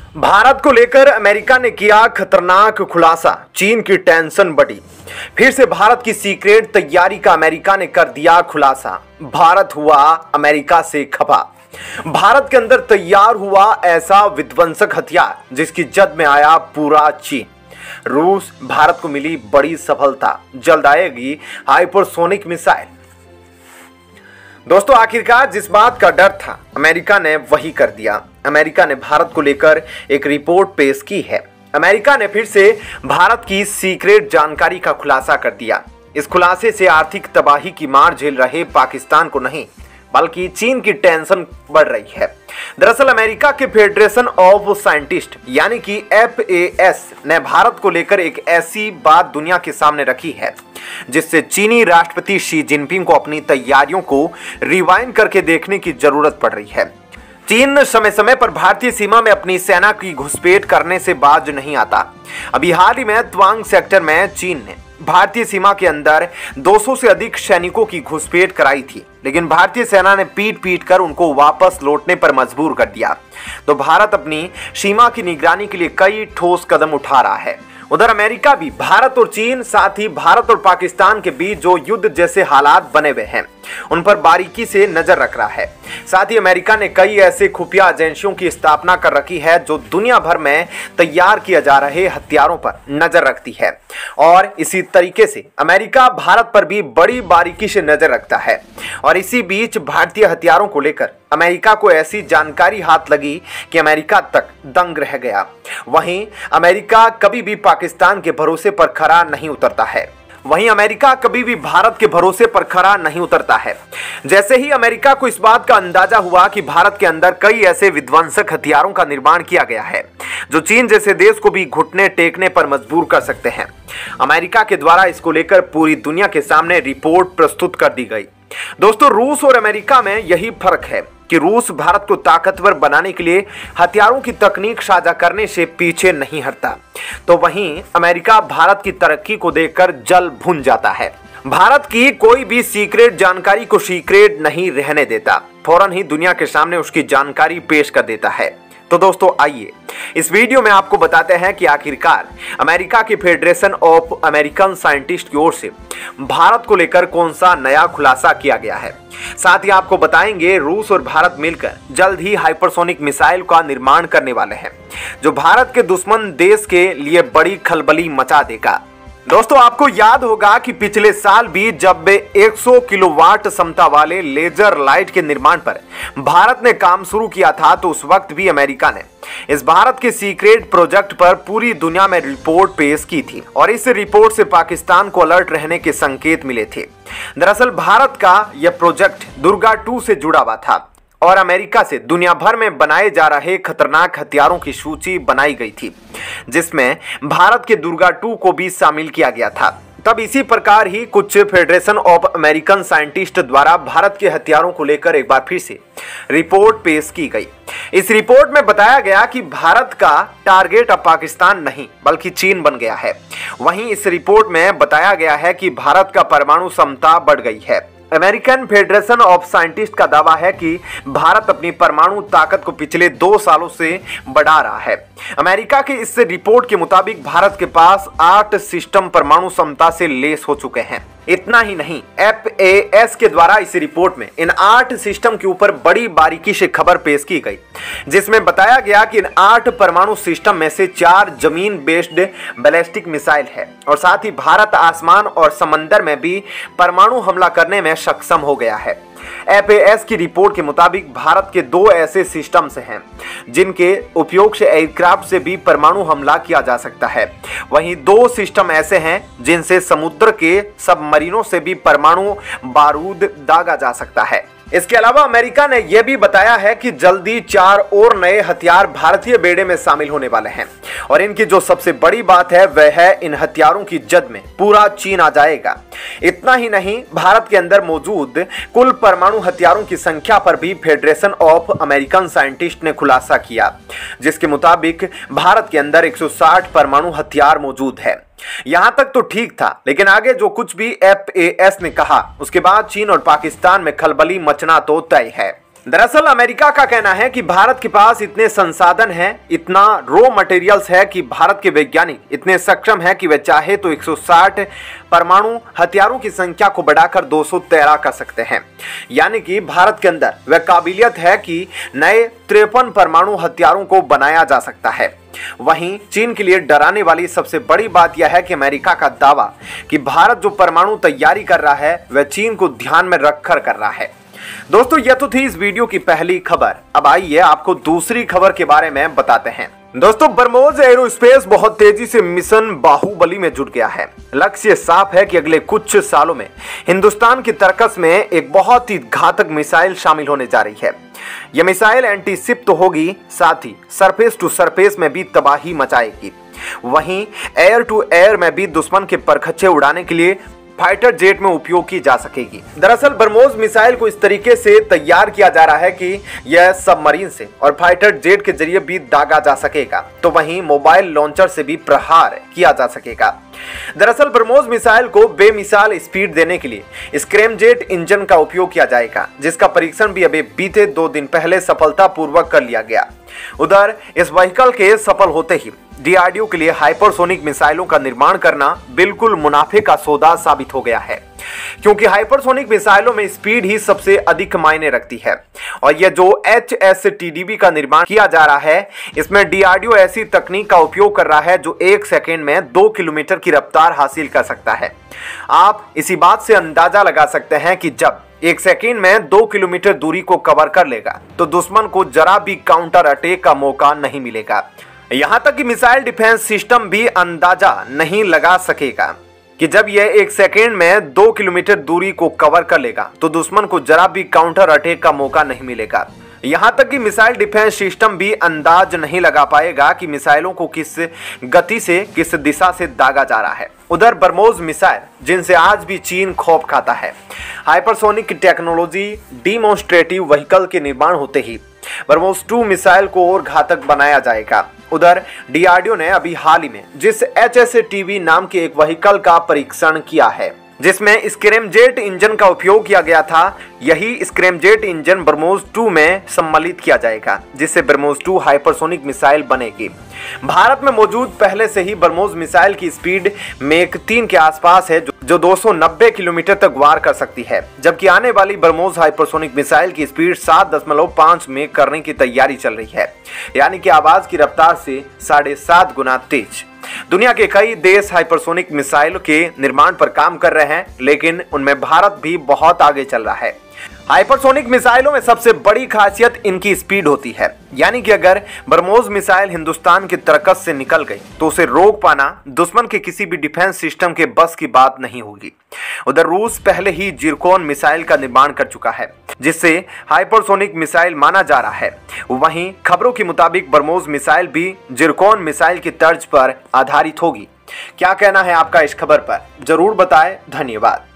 भारत को लेकर अमेरिका ने किया खतरनाक खुलासा, चीन की टेंशन बढ़ी। फिर से भारत की सीक्रेट तैयारी का अमेरिका ने कर दिया खुलासा। भारत हुआ अमेरिका से खफा। भारत के अंदर तैयार हुआ ऐसा विध्वंसक हथियार जिसकी जद में आया पूरा चीन। रूस, भारत को मिली बड़ी सफलता, जल्द आएगी हाइपरसोनिक मिसाइल। दोस्तों, आखिरकार जिस बात का डर था अमेरिका ने वही कर दिया। अमेरिका ने भारत को लेकर एक रिपोर्ट पेश की है। अमेरिका ने फिर से भारत की सीक्रेट जानकारी का खुलासा कर दिया। इस खुलासे से आर्थिक तबाही की मार झेल रहे पाकिस्तान को नहीं बल्कि चीन की टेंशन बढ़ रही है। दरअसल अमेरिका के फेडरेशन ऑफ साइंटिस्ट यानी कि FAS ने भारत को लेकर एक ऐसी बात दुनिया के सामने रखी है जिससे चीनी राष्ट्रपति शी जिनपिंग को अपनी तैयारियों को रिवाइंड करके देखने की जरूरत पड़ रही है। चीन समय समय पर भारतीय सीमा में अपनी सेना की घुसपैठ करने से बाज नहीं आता। अभी हाल ही में तवांग सेक्टर में चीन ने भारतीय सीमा के अंदर 200 से अधिक सैनिकों की घुसपैठ कराई थी, लेकिन भारतीय सेना ने पीट पीट कर उनको वापस लौटने पर मजबूर कर दिया। तो भारत अपनी सीमा की निगरानी के लिए कई ठोस कदम उठा रहा है। उधर अमेरिका भी भारत और चीन, साथ ही भारत और पाकिस्तान के बीच जो युद्ध जैसे हालात बने हुए हैं उन पर बारीकी से नजर रख रहा है। साथ ही अमेरिका ने कई ऐसे खुफिया एजेंसियों की स्थापना कर रखी है जो दुनिया भर में तैयार किए जा रहे हथियारों पर नजर रखती है। और इसी तरीके से अमेरिका भारत पर भी बड़ी बारीकी से नजर रखता है। और इसी बीच भारतीय हथियारों को लेकर अमेरिका को ऐसी जानकारी हाथ लगी कि अमेरिका तक दंग रह गया। वहीं अमेरिका कभी भी पाकिस्तान के भरोसे पर खरा नहीं उतरता है। वहीं अमेरिका कभी भी भारत के भरोसे पर खरा नहीं उतरता है। जैसे ही अमेरिका को इस बात का अंदाजा हुआ कि भारत के अंदर कई ऐसे विध्वंसक हथियारों का निर्माण किया गया है जो चीन जैसे देश को भी घुटने टेकने पर मजबूर कर सकते हैं, अमेरिका के द्वारा इसको लेकर पूरी दुनिया के सामने रिपोर्ट प्रस्तुत कर दी गई। दोस्तों, रूस और अमेरिका में यही फर्क है कि रूस भारत को ताकतवर बनाने के लिए हथियारों की तकनीक साझा करने से पीछे नहीं हटता, तो वहीं अमेरिका भारत की तरक्की को देखकर जल भुन जाता है। भारत की कोई भी सीक्रेट जानकारी को सीक्रेट नहीं रहने देता, फौरन ही दुनिया के सामने उसकी जानकारी पेश कर देता है। तो दोस्तों, आइए इस वीडियो में आपको बताते हैं कि आखिरकार अमेरिका की फेडरेशन ऑफ अमेरिकन साइंटिस्ट की ओर से भारत को लेकर कौन सा नया खुलासा किया गया है। साथ ही आपको बताएंगे रूस और भारत मिलकर जल्द ही हाइपरसोनिक मिसाइल का निर्माण करने वाले हैं जो भारत के दुश्मन देश के लिए बड़ी खलबली मचा देगा। दोस्तों, आपको याद होगा कि पिछले साल भी जब 100 किलोवाट क्षमता वाले लेजर लाइट के निर्माण पर भारत ने काम शुरू किया था, तो उस वक्त भी अमेरिका ने इस भारत के सीक्रेट प्रोजेक्ट पर पूरी दुनिया में रिपोर्ट पेश की थी और इस रिपोर्ट से पाकिस्तान को अलर्ट रहने के संकेत मिले थे। दरअसल भारत का यह प्रोजेक्ट दुर्गा 2 से जुड़ा हुआ था और अमेरिका से दुनिया भर में बनाए जा रहे खतरनाक हथियारों की सूची बनाई गई थी जिसमें भारत के दुर्गा 2 को भी शामिल किया गया था। तब इसी प्रकार ही कुछ फेडरेशन ऑफ अमेरिकन साइंटिस्ट द्वारा भारत के हथियारों को लेकर एक बार फिर से रिपोर्ट पेश की गई। इस रिपोर्ट में बताया गया कि भारत का टारगेट अब पाकिस्तान नहीं बल्कि चीन बन गया है। वहीं इस रिपोर्ट में बताया गया है कि भारत का परमाणु क्षमता बढ़ गई है। अमेरिकन फेडरेशन ऑफ साइंटिस्ट का दावा है कि भारत अपनी परमाणु ताकत को पिछले 2 सालों से बढ़ा रहा है। अमेरिका की इस रिपोर्ट के मुताबिक भारत के पास 8 सिस्टम परमाणु क्षमता से लैस हो चुके हैं। इतना ही नहीं, FAS के द्वारा इस रिपोर्ट में इन 8 सिस्टम के ऊपर बड़ी बारीकी से खबर पेश की गई जिसमें बताया गया कि इन 8 परमाणु सिस्टम में से 4 जमीन बेस्ड बैलिस्टिक मिसाइल है और साथ ही भारत आसमान और समंदर में भी परमाणु हमला करने में सक्षम हो गया है। FAS की रिपोर्ट के मुताबिक भारत के 2 ऐसे सिस्टम्स हैं जिनके उपयोग से एयरक्राफ्ट से भी परमाणु हमला किया जा सकता है। वहीं 2 सिस्टम ऐसे हैं जिनसे समुद्र के सबमरीनों से भी परमाणु बारूद दागा जा सकता है। इसके अलावा अमेरिका ने यह भी बताया है कि जल्दी 4 और नए हथियार भारतीय बेड़े में शामिल होने वाले हैं और इनकी जो सबसे बड़ी बात है वह है इन हथियारों की जद में पूरा चीन आ जाएगा। इतना ही नहीं, भारत के अंदर मौजूद कुल परमाणु हथियारों की संख्या पर भी फेडरेशन ऑफ अमेरिकन साइंटिस्ट ने खुलासा किया जिसके मुताबिक भारत के अंदर 160 परमाणु हथियार मौजूद है। यहां तक तो ठीक था, लेकिन आगे जो कुछ भी FAS ने कहा उसके बाद चीन और पाकिस्तान में खलबली मचना तो तय है। दरअसल अमेरिका का कहना है कि भारत के पास इतने संसाधन हैं, इतना रॉ मटेरियल्स है कि भारत के वैज्ञानिक इतने सक्षम हैं कि वे चाहे तो 160 परमाणु हथियारों की संख्या को बढ़ाकर 213 कर सकते हैं। यानी कि भारत के अंदर वह काबिलियत है कि नए 53 परमाणु हथियारों को बनाया जा सकता है। वहीं चीन के लिए डराने वाली सबसे बड़ी बात यह है कि अमेरिका का दावा कि भारत जो परमाणु तैयारी कर रहा है वह चीन को ध्यान में रखकर कर रहा है। दोस्तों, यह तो थी इस वीडियो की पहली खबर। अब आइए आपको दूसरी खबर के बारे में बताते हैं। दोस्तों, ब्रह्मोस एरोस्पेस बहुत तेजी से मिशन बाहुबली में जुट गया है। लक्ष्य साफ है कि अगले कुछ सालों में हिंदुस्तान की तरकस में एक बहुत ही घातक मिसाइल शामिल होने जा रही है। यह मिसाइल एंटी शिप तो होगी, साथ ही सरफेस टू सरफेस में भी तबाही मचाएगी। वहीं एयर टू एयर में भी दुश्मन के परखच्चे उड़ाने के लिए फाइटर जेट में उपयोग की जा सकेगी। दरअसल ब्रह्मोस मिसाइल को इस तरीके से तैयार किया जा रहा है कि यह सबमरीन से और फाइटर जेट के जरिए भी दागा जा सकेगा, तो वहीं मोबाइल लॉन्चर से भी प्रहार किया जा सकेगा। दरअसल ब्रह्मोस मिसाइल को बेमिसाल स्पीड देने के लिए स्क्रैमजेट इंजन का उपयोग किया जाएगा, जिसका परीक्षण भी अभी बीते 2 दिन पहले सफलतापूर्वक कर लिया गया। उधर इस व्हीकल के सफल होते ही डीआरडीओ के लिए हाइपरसोनिक मिसाइलों का निर्माण करना बिल्कुल मुनाफे का सौदा साबित हो गया है, क्योंकि हाइपरसोनिक मिसाइलों में स्पीड ही सबसे अधिक मायने रखती है। और यह जो HSTDB का निर्माण किया जा रहा है, इसमें डीआरडीओ ऐसी तकनीक का उपयोग कर रहा है जो 1 सेकेंड में 2 किलोमीटर की रफ्तार हासिल कर सकता है। आप इसी बात से अंदाजा लगा सकते हैं कि जब 1 सेकेंड में 2 किलोमीटर दूरी को कवर कर लेगा तो दुश्मन को जरा भी काउंटर अटैक का मौका नहीं मिलेगा। यहां तक कि मिसाइल डिफेंस सिस्टम भी अंदाजा नहीं लगा सकेगा कि जब यह 1 सेकेंड में 2 किलोमीटर दूरी को कवर कर लेगा तो दुश्मन को जरा भी काउंटर अटैक का मौका नहीं मिलेगा। यहां तक कि मिसाइल डिफेंस सिस्टम भी अंदाज नहीं लगा पाएगा कि मिसाइलों को किस गति से, किस दिशा से दागा जा रहा है। उधर ब्रह्मोस मिसाइल, जिनसे आज भी चीन खौफ खाता है, हाइपरसोनिक टेक्नोलॉजी डिमोन्स्ट्रेटिव व्हीकल के निर्माण होते ही ब्रह्मोस 2 मिसाइल को और घातक बनाया जाएगा। उधर डीआरडीओ ने अभी हाल ही में जिस HSTB नाम के एक व्हीकल का परीक्षण किया है, जिसमें स्क्रैमजेट इंजन का उपयोग किया गया था, यही स्क्रैमजेट इंजन ब्रह्मोस 2 में सम्मिलित किया जाएगा, जिससे ब्रह्मोस 2 हाइपरसोनिक मिसाइल बनेगी। भारत में मौजूद पहले से ही ब्रह्मोस मिसाइल की स्पीड मैक 3 के आसपास है, जो 290 किलोमीटर तक वार कर सकती है, जबकि आने वाली ब्रह्मोस हाइपरसोनिक मिसाइल की स्पीड 7.5 मैक करने की तैयारी चल रही है, यानी कि आवाज की रफ्तार से 7.5 गुना तेज। दुनिया के कई देश हाइपरसोनिक मिसाइल के निर्माण पर काम कर रहे हैं, लेकिन उनमें भारत भी बहुत आगे चल रहा है। हाइपरसोनिक मिसाइलों में सबसे बड़ी खासियत इनकी स्पीड होती है, यानी कि अगर ब्रह्मोस मिसाइल हिंदुस्तान की तरकस से निकल गई तो उसे रोक पाना दुश्मन के किसी भी डिफेंस सिस्टम के बस की बात नहीं होगी। उधर रूस पहले ही जिरकोन मिसाइल का निर्माण कर चुका है, जिससे हाइपरसोनिक मिसाइल माना जा रहा है। वहीं खबरों के मुताबिक ब्रह्मोस मिसाइल भी जिरकोन मिसाइल की तर्ज पर आधारित होगी। क्या कहना है आपका इस खबर पर, जरूर बताएं। धन्यवाद।